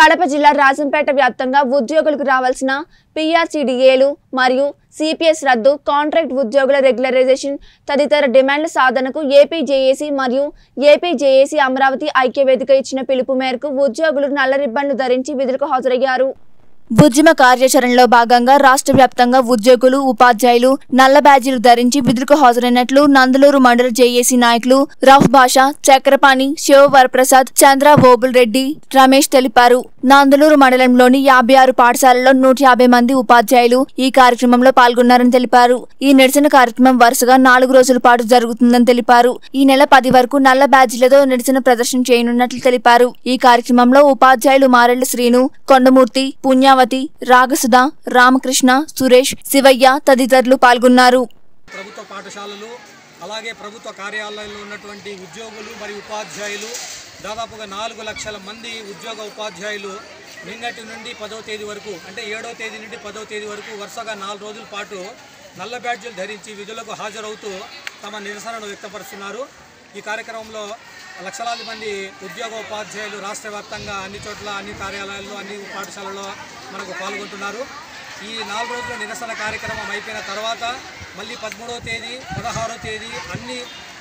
కడప జిల్లా రాజంపేట వ్యాప్తంగా ఉద్యోగులకు రావాల్సిన పీఆర్సీడీఏలు మరియు సిపిఎస్ రద్దు, కాంట్రాక్ట్ ఉద్యోగుల రెగ్యులరైజేషన్ తదితర డిమాండ్ల సాధనకు ఏపీ జేఏసీ మరియు ఏపీ జేఏసీ అమరావతి ఐక్యవేదిక ఇచ్చిన పిలుపు మేరకు ఉద్యోగులు నల్ల రిబ్బన్లు ధరించి విధులకు హాజరయ్యారు. ఉద్యమ కార్యాచరణలో భాగంగా రాష్ట్ర వ్యాప్తంగా ఉద్యోగులు, ఉపాధ్యాయులు నల్ల బ్యాడ్జీలు ధరించి విధులకు హాజరైనట్లు నందలూరు మండల జేఏసీ నాయకులు రఫ్ భాష, చక్రపాణి, శివవరప్రసాద్, చంద్ర ఓబుల్ రెడ్డి, రమేష్ తెలిపారు. నందలూరు మండలంలోని 56 పాఠశాలల్లో 150 మంది ఉపాధ్యాయులు ఈ కార్యక్రమంలో పాల్గొన్నారని తెలిపారు. ఈ నిరసన కార్యక్రమం వరుసగా 4 రోజుల పాటు జరుగుతుందని తెలిపారు. ఈ నెల 10 వరకు నల్ల బ్యాడ్జీలతో నిరసన ప్రదర్శన చేయనున్నట్లు తెలిపారు. ఈ కార్యక్రమంలో ఉపాధ్యాయులు మారెళ్ల శ్రీను, కొండమూర్తి, పుణ్యావతి, రాగసుధ, రామకృష్ణ, సురేష్, శివయ్య తదితరులు పాల్గొన్నారు. ప్రభుత్వ పాఠశాలలు అలాగే ప్రభుత్వ కార్యాలయాల్లో ఉన్నటువంటి ఉద్యోగులు మరియు ఉపాధ్యాయులు దాదాపుగా 4 లక్షల మంది ఉద్యోగ ఉపాధ్యాయులు నిన్నటి నుండి 10వ తేదీ వరకు అంటే 7వ తేదీ నుండి 10వ తేదీ వరకు వరుసగా 4 రోజుల పాటు నల్ల బ్యాడ్జీలు ధరించి విధులకు హాజరవుతూ తమ నిరసనను వ్యక్తపరుస్తున్నారు. ఈ కార్యక్రమంలో లక్షలాది మంది ఉద్యోగ ఉపాధ్యాయులు రాష్ట్ర వ్యాప్తంగా అన్ని చోట్ల, అన్ని కార్యాలయాల్లో, అన్ని పాఠశాలల్లో మనకు పాల్గొంటున్నారు. ఈ 4 రోజుల నిరసన కార్యక్రమం అయిపోయిన తర్వాత మళ్ళీ 13వ తేదీ, 16వ తేదీ అన్ని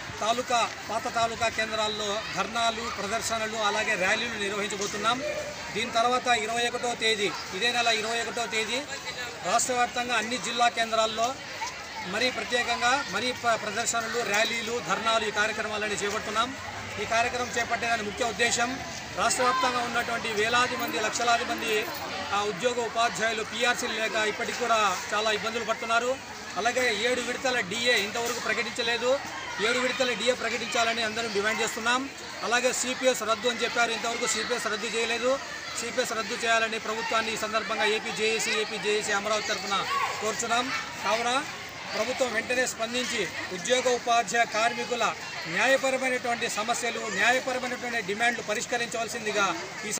పాత తాలూకా కేంద్రాల్లో ధర్నాలు, ప్రదర్శనలు అలాగే ర్యాలీలు నిర్వహించబోతున్నాం. దీని తర్వాత 21వ తేదీ, ఇదే నెల 21వ తేదీ రాష్ట్ర వ్యాప్తంగా అన్ని జిల్లా కేంద్రాల్లో మరీ ప్రత్యేకంగా ప్రదర్శనలు, ర్యాలీలు, ధర్నాలు ఈ కార్యక్రమాలన్నీ చేపడుతున్నాం. ఈ కార్యక్రమం చేపట్టడానికి ముఖ్య ఉద్దేశం రాష్ట్ర వ్యాప్తంగా ఉన్నటువంటి వేలాది మంది, లక్షలాది మంది ఉద్యోగ ఉపాధ్యాయులు పీఆర్సీలు లేక ఇప్పటికి కూడా చాలా ఇబ్బందులు పడుతున్నారు. అలాగే 7 విడతల డిఏ ఇంతవరకు ప్రకటించలేదు. 7 విడతల డిఏ ప్రకటించాలని అందరం డిమాండ్ చేస్తున్నాం. అలాగే సిపిఎస్ రద్దు అని చెప్పారు, ఇంతవరకు సిపిఎస్ రద్దు చేయలేదు. సిపిఎస్ రద్దు చేయాలని ప్రభుత్వాన్ని ఈ సందర్భంగా ఏపీ జేఏసీ అమరావతి తరఫున కోరుచున్నాం. కావున ప్రభుత్వం వెంటనే స్పందించి ఉద్యోగ ఉపాధ్యాయ కార్మికుల న్యాయపరమైనటువంటి సమస్యలు, న్యాయపరమైనటువంటి డిమాండ్లు పరిష్కరించవలసిందిగా ఈ